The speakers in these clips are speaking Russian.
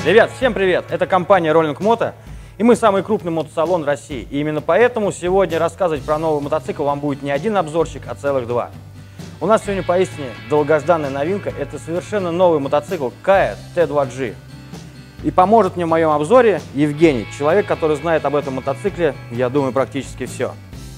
Ребят, всем привет! Это компания Rolling Moto, и мы самый крупный мотосалон в России. И именно поэтому сегодня рассказывать про новый мотоцикл вам будет не один обзорчик, а целых два. У нас сегодня поистине долгожданная новинка. Это совершенно новый мотоцикл KAYA T2G. И поможет мне в моем обзоре Евгений, человек, который знает об этом мотоцикле, я думаю, практически все.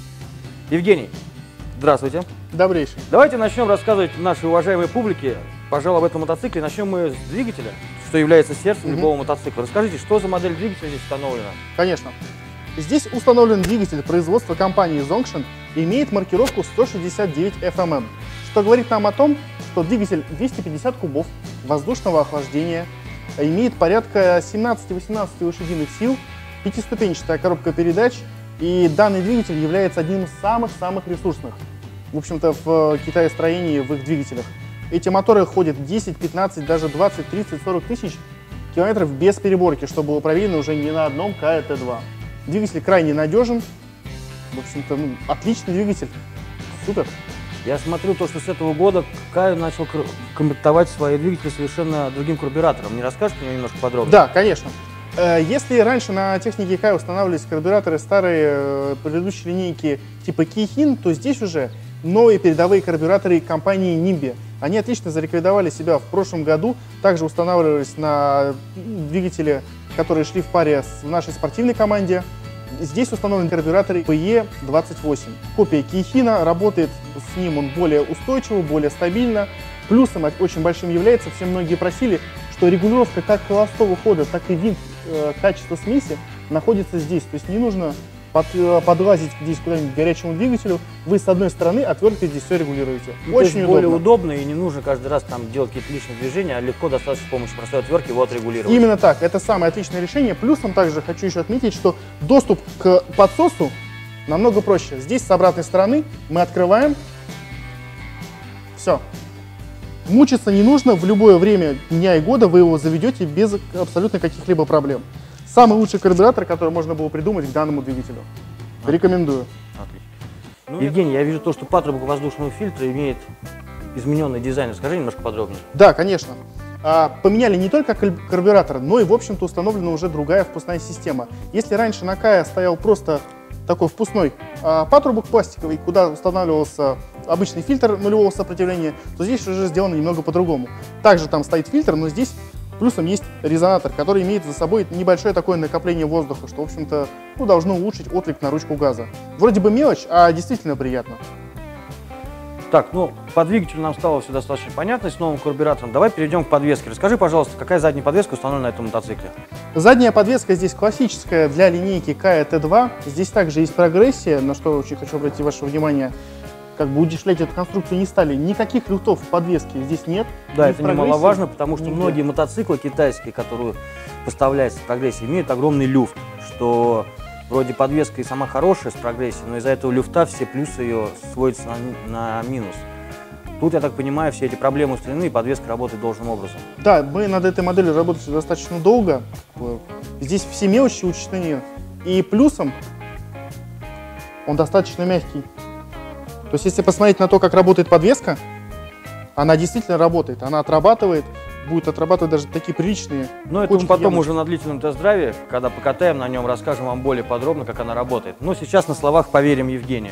Евгений, здравствуйте. Добрейший. Давайте начнем рассказывать нашей уважаемой публике, пожалуй, об этом мотоцикле. Начнем мы с двигателя, что является сердцем любого мотоцикла. Расскажите, что за модель двигателя здесь установлена? Конечно. Здесь установлен двигатель производства компании Zongshin и имеет маркировку 169 FMM, что говорит нам о том, что двигатель 250 кубов воздушного охлаждения, имеет порядка 17-18 лошадиных сил, пятиступенчатая коробка передач, и данный двигатель является одним из самых-самых ресурсных, в общем-то, в китаестроении в их двигателях. Эти моторы ходят 10, 15, даже 20, 30, 40 тысяч километров без переборки, что было проверено уже не на одном KAYA T2. Двигатель крайне надежен, в общем-то, отличный двигатель, супер. Я смотрю, то, что с этого года KAYA начал комплектовать свои двигатели совершенно другим карбюратором. Не расскажете мне немножко подробнее? Да, конечно. Если раньше на технике KAYA устанавливались карбюраторы старые предыдущей линейки типа Keihin, то здесь уже новые передовые карбюраторы компании Nimbi. Они отлично зарекомендовали себя в прошлом году, также устанавливались на двигатели, которые шли в паре в нашей спортивной команде. Здесь установлены карбюраторы PE28. Копия Keihin, работает с ним он более устойчиво, более стабильно. Плюсом очень большим является, все многие просили, что регулировка как холостого хода, так и вид качества смеси находится здесь. То есть не нужно подлазить здесь куда-нибудь к горячему двигателю. Вы с одной стороны отверткой здесь все регулируете. Очень удобно. Более удобно, и не нужно каждый раз там делать какие-то личные движения, а легко достаточно с помощью простой отвертки его отрегулировать. Именно так. Это самое отличное решение. Плюсом также хочу еще отметить, что доступ к подсосу намного проще. Здесь с обратной стороны мы открываем. Все. Мучиться не нужно. В любое время дня и года вы его заведете без абсолютно каких-либо проблем. Самый лучший карбюратор, который можно было придумать к данному двигателю. Рекомендую. Отлично. Евгений, я вижу то, что патрубок воздушного фильтра имеет измененный дизайн. Расскажи немножко подробнее. Да, конечно. Поменяли не только карбюратор, но и, в общем-то, установлена уже другая впускная система. Если раньше на KAYA стоял просто такой впускной патрубок пластиковый, куда устанавливался обычный фильтр нулевого сопротивления, то здесь уже сделано немного по-другому. Также там стоит фильтр, но здесь плюсом есть резонатор, который имеет за собой небольшое такое накопление воздуха, что, в общем-то, должно улучшить отклик на ручку газа. Вроде бы мелочь, а действительно приятно. Так, по двигателю нам стало все достаточно понятно с новым карбюратором. Давай перейдем к подвеске. Расскажи, пожалуйста, какая задняя подвеска установлена на этом мотоцикле? Задняя подвеска здесь классическая для линейки KAYA T2. Здесь также есть прогрессия, на что очень хочу обратить ваше внимание. Как бы удешевлять эту конструкцию не стали. Никаких люфтов в подвеске здесь нет. Да, это немаловажно, потому что многие мотоциклы китайские, которые поставляются в прогрессии, имеют огромный люфт, что вроде подвеска и сама хорошая с прогрессией, но из-за этого люфта все плюсы ее сводятся на минус. Тут, я так понимаю, все эти проблемы устранены, и подвеска работает должным образом. Да, мы над этой моделью работали достаточно долго. Здесь все мелочи учтены. И плюсом он достаточно мягкий. То есть, если посмотреть на то, как работает подвеска, она действительно работает, она отрабатывает, будет отрабатывать даже такие приличные. Но это мы потом уже на длительном тест-драйве, когда покатаем на нем, расскажем вам более подробно, как она работает. Но сейчас на словах поверим Евгению.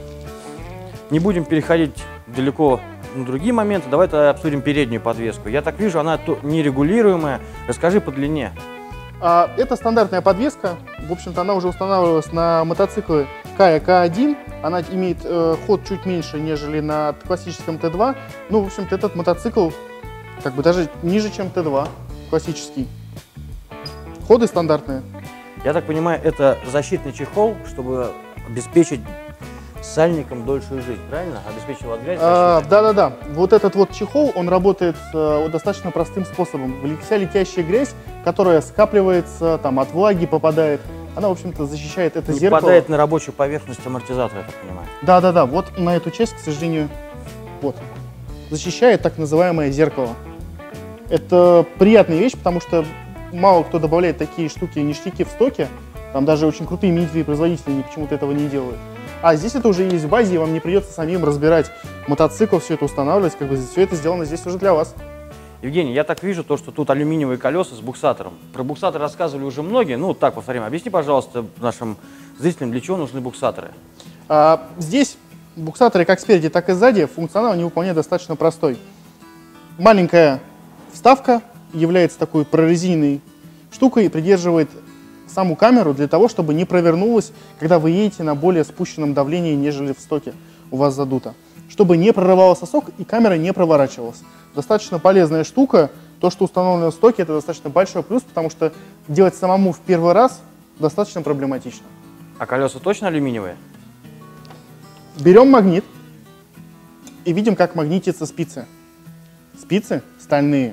Не будем переходить далеко на другие моменты, давай тогда обсудим переднюю подвеску. Я так вижу, она нерегулируемая. Расскажи по длине. Это стандартная подвеска, в общем-то она уже устанавливалась на мотоциклы KAYA K1, она имеет ход чуть меньше, нежели на классическом T2, в общем-то этот мотоцикл как бы даже ниже, чем T2 классический. Ходы стандартные. Я так понимаю, это защитный чехол, чтобы обеспечить сальником дольшую жизнь, правильно? Обеспечить его от грязи? Да. Вот этот вот чехол, он работает достаточно простым способом. Вся летящая грязь, которая скапливается, там от влаги попадает, она, в общем-то, защищает это зеркало. Не попадает на рабочую поверхность амортизатора, я так понимаю. Да. Вот на эту часть, к сожалению, защищает так называемое зеркало. Это приятная вещь, потому что мало кто добавляет такие штуки, ништяки в стоке. Там даже очень крутые именитые производители почему-то этого не делают. А здесь это уже есть в базе, и вам не придется самим разбирать мотоцикл, все это устанавливать, как бы все это сделано здесь уже для вас. Евгений, я так вижу, что тут алюминиевые колеса с буксатором. Про буксаторы рассказывали уже многие, ну так повторим. Объясни, пожалуйста, нашим зрителям, для чего нужны буксаторы? Здесь буксаторы как спереди, так и сзади, функционал они выполняют достаточно простой. Маленькая вставка является такой прорезиненной штукой и придерживает саму камеру для того, чтобы не провернулась, когда вы едете на более спущенном давлении, нежели в стоке у вас задуто. Чтобы не прорывался сок и камера не проворачивалась. Достаточно полезная штука. То, что установлено в стоке, это достаточно большой плюс, потому что делать самому в первый раз достаточно проблематично. А колеса точно алюминиевые? Берем магнит и видим, как магнитятся спицы. Спицы стальные.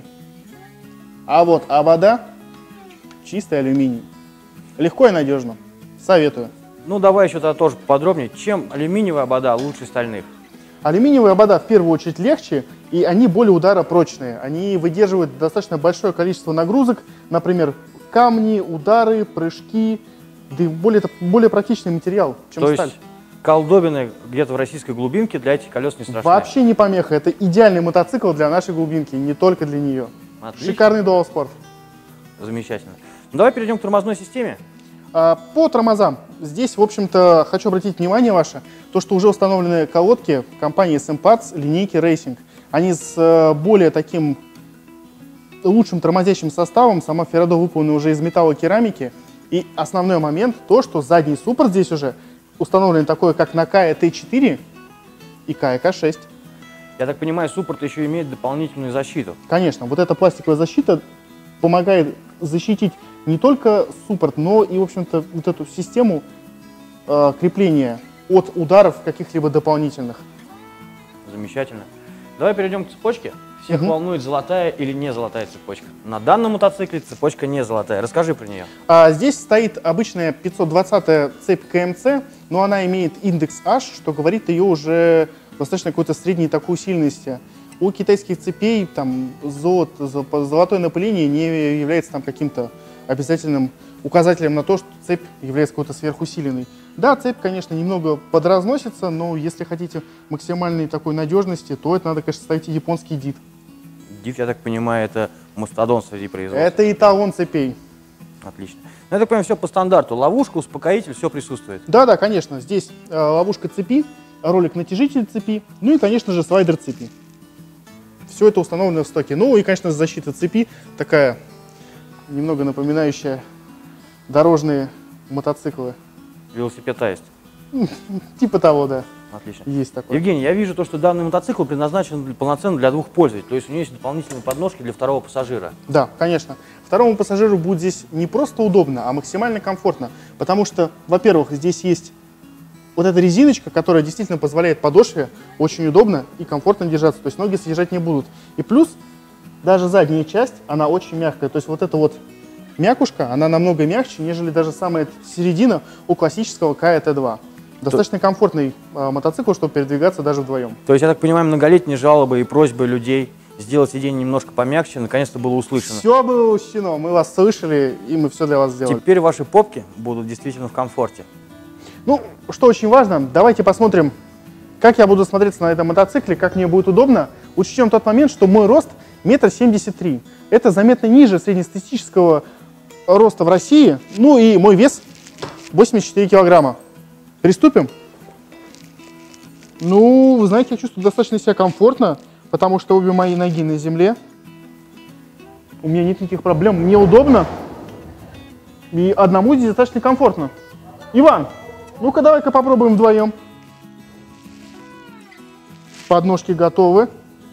А вот обода чистый алюминий. Легко и надежно. Советую. Ну, давай еще тогда тоже подробнее. Чем алюминиевая обода лучше стальных? Алюминиевые обода в первую очередь легче, и они более ударопрочные. Они выдерживают достаточно большое количество нагрузок, например, камни, удары, прыжки. Да и более практичный материал, чем То сталь. есть колдобины где-то в российской глубинке для этих колес не страшны? Вообще не помеха. Это идеальный мотоцикл для нашей глубинки, не только для нее. Отлично. Шикарный Dual Sport. Замечательно. Ну, давай перейдем к тормозной системе. По тормозам. Здесь, в общем-то, хочу обратить внимание ваше, то, что уже установлены колодки компании SM-Parts линейки Racing. Они с более таким лучшим тормозящим составом. Сама феррадо выполнена уже из металлокерамики. И основной момент то, что задний суппорт здесь уже установлен такой, как на Kaya T4 и Kaya K6. Я так понимаю, суппорт еще имеет дополнительную защиту. Конечно, вот эта пластиковая защита помогает защитить не только суппорт, но и, в общем-то, вот эту систему крепления от ударов каких-либо дополнительных. Замечательно. Давай перейдем к цепочке. Всех волнует, золотая или не золотая цепочка. На данном мотоцикле цепочка не золотая. Расскажи про нее. Здесь стоит обычная 520-я цепь КМЦ, но она имеет индекс H, что говорит ее уже достаточно какой-то средней такой усиленности. У китайских цепей там золотое напыление не является там каким-то обязательным указателем на то, что цепь является какой-то сверхусиленной. Да, цепь, конечно, немного подразносится, но если хотите максимальной такой надежности, то это надо, конечно, ставить японский DIT. DIT, я так понимаю, это мастодон среди производства. Это эталон цепей. Отлично. Ну, я так понимаю, все по стандарту. Ловушка, успокоитель, все присутствует. Да, конечно. Здесь ловушка цепи, ролик-натяжитель цепи, ну и, конечно же, слайдер цепи. Все это установлено в стоке. Ну и, конечно, защита цепи такая, немного напоминающая дорожные мотоциклы. Велосипед аист. Типа того, да. Отлично. Есть такое. Евгений, я вижу то, что данный мотоцикл предназначен полноценно для двух пользователей. То есть у него есть дополнительные подножки для второго пассажира. Да, конечно. Второму пассажиру будет здесь не просто удобно, а максимально комфортно. Потому что, во-первых, здесь есть вот эта резиночка, которая действительно позволяет подошве очень удобно и комфортно держаться. То есть ноги съезжать не будут. И плюс, даже задняя часть, она очень мягкая. То есть вот эта вот мякушка, она намного мягче, нежели даже самая середина у классического Kaya T2. Достаточно комфортный мотоцикл, чтобы передвигаться даже вдвоем. То есть, я так понимаю, многолетние жалобы и просьбы людей сделать сиденье немножко помягче, наконец-то было услышано. Все было учтено, мы вас слышали, и мы все для вас сделали. Теперь ваши попки будут действительно в комфорте. Ну, что очень важно, давайте посмотрим, как я буду смотреться на этом мотоцикле, как мне будет удобно. Учтем тот момент, что мой рост 1,73 м. Это заметно ниже среднестатистического роста в России. Ну и мой вес 84 килограмма. Приступим? Ну, вы знаете, я чувствую достаточно себя комфортно, потому что обе мои ноги на земле. У меня нет никаких проблем, мне удобно. И одному здесь достаточно комфортно. Иван, ну-ка давай-ка попробуем вдвоем. Подножки готовы.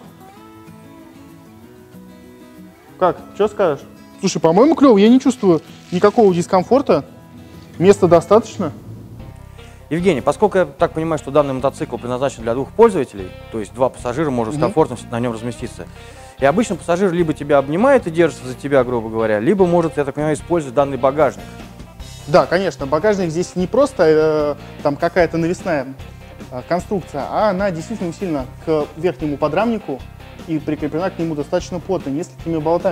Как, что скажешь? Слушай, по-моему, клево, я не чувствую никакого дискомфорта. Места достаточно. Евгений, поскольку я так понимаю, что данный мотоцикл предназначен для двух пользователей, то есть два пассажира могут с комфортом на нем разместиться, и обычно пассажир либо тебя обнимает и держится за тебя, грубо говоря, либо может, я так понимаю, использовать данный багажник. Да, конечно, багажник здесь не просто там какая-то навесная конструкция, а она действительно усилена к верхнему подрамнику и прикреплена к нему достаточно плотно, несколькими болтами.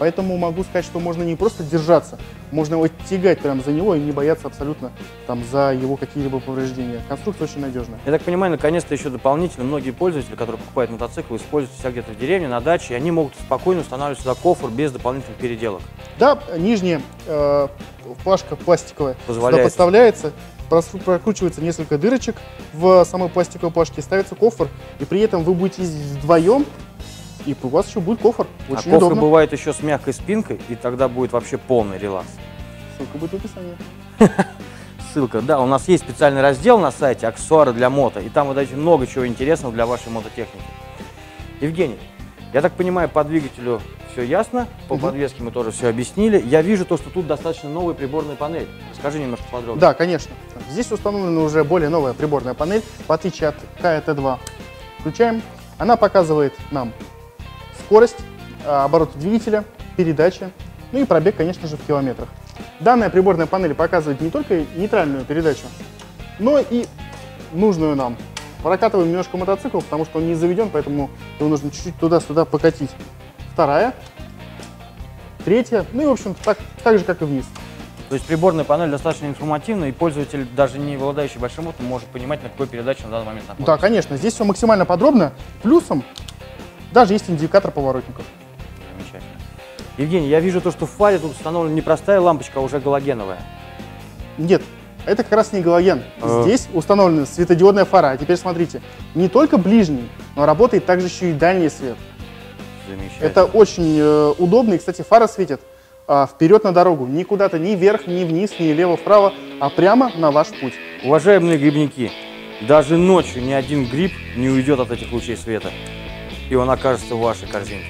Поэтому могу сказать, что можно не просто держаться, можно его тягать прям за него и не бояться абсолютно там за его какие-либо повреждения. Конструкция очень надежная. Я так понимаю, наконец-то еще дополнительно многие пользователи, которые покупают мотоцикл, используют себя где-то в деревне, на даче, и они могут спокойно устанавливать сюда кофр без дополнительных переделок. Да, нижняя плашка пластиковая Позволяет. сюда подставляется, прокручивается несколько дырочек в самой пластиковой плашке, ставится кофр, и при этом вы будете ездить вдвоем, и у вас еще будет кофр. Очень кофр удобно. бывает еще с мягкой спинкой, и тогда будет вообще полный релакс. Ссылка будет в описании. Ссылка, да, у нас есть специальный раздел на сайте «Аксессуары для мото», и там вы найдете много чего интересного для вашей мототехники. Евгений, я так понимаю, по двигателю все ясно, по подвеске мы тоже все объяснили. Я вижу то, что тут достаточно новая приборная панель. Расскажи немножко подробнее. Да, конечно. Здесь установлена уже более новая приборная панель, в отличие от Kaya T2. Включаем. Она показывает нам скорость, обороты двигателя, передачи, ну и пробег, конечно же, в километрах. Данная приборная панель показывает не только нейтральную передачу, но и нужную нам. Прокатываем немножко мотоцикл, потому что он не заведен, поэтому его нужно чуть-чуть туда-сюда покатить. Вторая, третья, ну и, в общем, так же, как и вниз. То есть приборная панель достаточно информативна, и пользователь, даже не обладающий большим опытом, может понимать, на какой передаче на данный момент находится. Да, конечно, здесь все максимально подробно. Плюсом даже есть индикатор поворотников. Замечательно. Евгений, я вижу то, что в фаре тут установлена не простая лампочка, а уже галогеновая. Нет, это как раз не галоген. Здесь установлена светодиодная фара. А теперь смотрите, не только ближний, но работает также еще и дальний свет. Замечательно. Это очень удобно. И, кстати, фара светит вперед на дорогу. Не куда-то, ни вверх, ни вниз, ни влево-вправо, а прямо на ваш путь. Уважаемые грибники, даже ночью ни один гриб не уйдет от этих лучей света, и он окажется в вашей корзинке.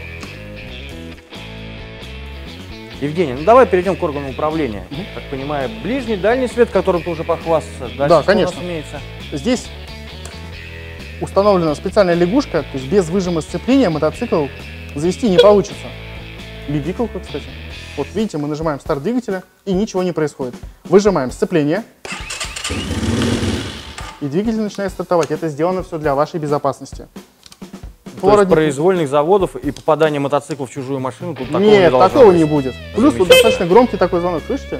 Евгений, ну давай перейдем к органу управления. Так понимаю, ближний, дальний свет, которым ты уже похвастался. Дальше Да, что конечно. у нас имеется? Здесь установлена специальная лягушка, то есть без выжима сцепления мотоцикл завести не получится. Бибикалка, кстати. Вот видите, мы нажимаем старт двигателя, и ничего не происходит. Выжимаем сцепление, и двигатель начинает стартовать. Это сделано все для вашей безопасности. То есть произвольных заводов и попадания мотоцикла в чужую машину тут такого не Нет, должно такого быть. не будет. Плюс тут достаточно громкий такой звонок, слышите?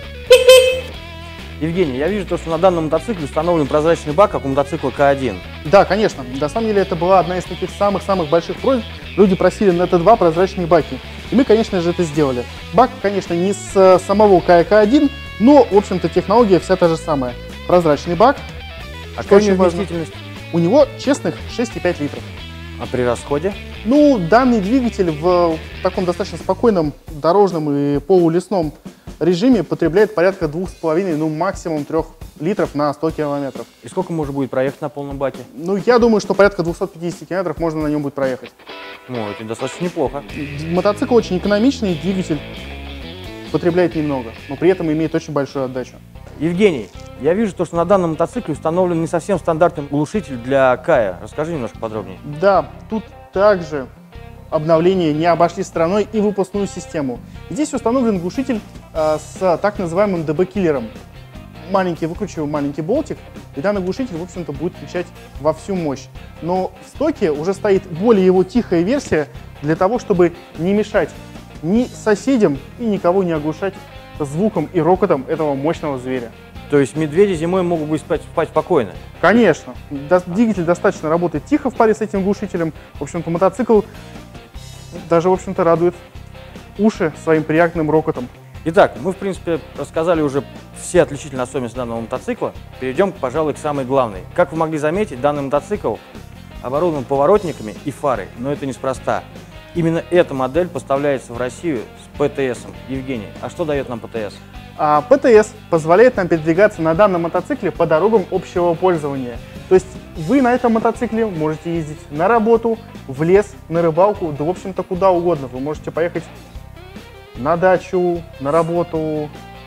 Евгений, я вижу то, что на данном мотоцикле установлен прозрачный бак, как у мотоцикла К1. Да, конечно. На самом деле это была одна из таких самых-самых больших просьб. Люди просили на Т2 прозрачные баки. И мы, конечно же, это сделали. Бак, конечно, не с самого Kaya K1, но, в общем-то, технология вся та же самая. Прозрачный бак. А Что какая очень важно? вместительность? У него честных 6,5 литров. А при расходе? Ну, данный двигатель в таком достаточно спокойном дорожном и полулесном режиме потребляет порядка 2,5, ну максимум 3 литров на 100 километров. И сколько можно будет проехать на полном баке? Ну, я думаю, что порядка 250 километров можно на нем будет проехать. Ну, это достаточно неплохо. Мотоцикл очень экономичный, двигатель потребляет немного, но при этом имеет очень большую отдачу. Евгений, я вижу то, что на данном мотоцикле установлен не совсем стандартный глушитель для Kaya. Расскажи немножко подробнее. Да, тут также обновления не обошли стороной и выпускную систему. Здесь установлен глушитель с так называемым DB-киллером. Выкручиваем маленький болтик, и данный глушитель, в общем-то, будет кричать во всю мощь. Но в стоке уже стоит более его тихая версия для того, чтобы не мешать ни соседям и никого не оглушать звуком и рокотом этого мощного зверя. То есть медведи зимой могут быть спать спокойно? Конечно. Двигатель достаточно работает тихо в паре с этим глушителем. В общем-то, мотоцикл даже, в общем-то, радует уши своим приятным рокотом. Итак, мы, в принципе, рассказали уже все отличительные особенности данного мотоцикла. Перейдем, пожалуй, к самой главной. Как вы могли заметить, данный мотоцикл оборудован поворотниками и фарой, но это неспроста. Именно эта модель поставляется в Россию с ПТСом. Евгений, а что дает нам ПТС? ПТС позволяет нам передвигаться на данном мотоцикле по дорогам общего пользования. То есть вы на этом мотоцикле можете ездить на работу, в лес, на рыбалку, да в общем-то куда угодно. Вы можете поехать на дачу, на работу.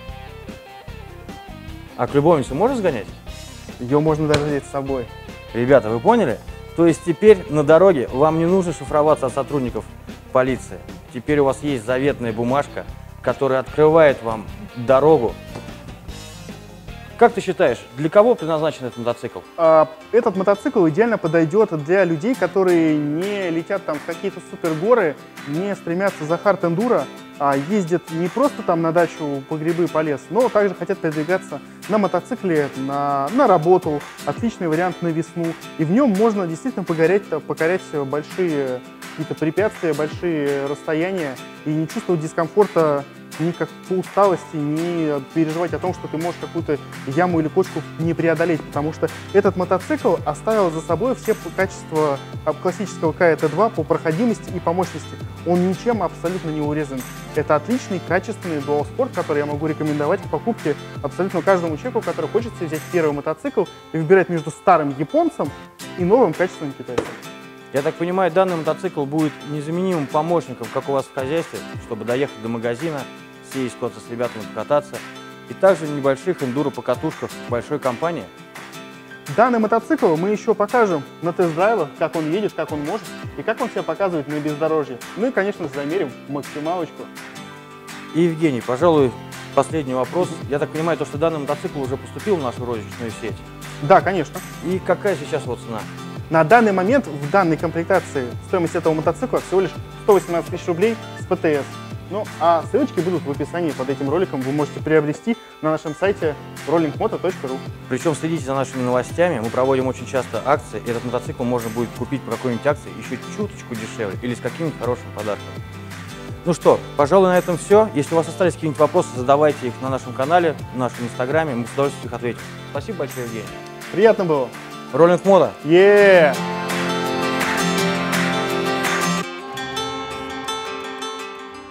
А к любовнице можно сгонять? Ее можно даже взять с собой. Ребята, вы поняли? То есть теперь на дороге вам не нужно шифроваться от сотрудников полиции. Теперь у вас есть заветная бумажка, которая открывает вам дорогу. Как ты считаешь, для кого предназначен этот мотоцикл? Этот мотоцикл идеально подойдет для людей, которые не летят там в какие-то супергоры, не стремятся за хард-эндуро, ездят не просто там на дачу по грибы, по лесу, но также хотят передвигаться на мотоцикле на работу. Отличный вариант на весну. И в нем можно действительно покорять большие какие-то препятствия, большие расстояния и не чувствовать дискомфорта ни как по усталости, ни переживать о том, что ты можешь какую-то яму или кочку не преодолеть, потому что этот мотоцикл оставил за собой все качества классического КТ-2 по проходимости и по мощности. Он ничем абсолютно не урезан. Это отличный, качественный дуал-спорт, который я могу рекомендовать к покупке абсолютно каждому человеку, который хочет взять первый мотоцикл и выбирать между старым японцем и новым качественным китайцем. Я так понимаю, данный мотоцикл будет незаменимым помощником, как у вас в хозяйстве, чтобы доехать до магазина, съездить куда-то с ребятами покататься, и также в небольших эндуро-покатушках большой компании. Данный мотоцикл мы еще покажем на тест-драйвах, как он едет, как он может и как он себя показывает на бездорожье. Ну и, конечно, замерим максималочку. И, Евгений, пожалуй, последний вопрос. Я так понимаю, что данный мотоцикл уже поступил в нашу розничную сеть? Да, конечно. И какая сейчас вот цена? На данный момент в данной комплектации стоимость этого мотоцикла всего лишь 118 тысяч рублей с ПТС. Ну, а ссылочки будут в описании под этим роликом. Вы можете приобрести на нашем сайте rollingmoto.ru. Причем следите за нашими новостями. Мы проводим очень часто акции. И этот мотоцикл можно будет купить по какой-нибудь акции еще чуточку дешевле или с каким-нибудь хорошим подарком. Ну что, пожалуй, на этом все. Если у вас остались какие-нибудь вопросы, задавайте их на нашем канале, в нашем инстаграме. Мы с удовольствием их ответим. Спасибо большое, Евгений. Приятно было. Rolling Moto. Yeah!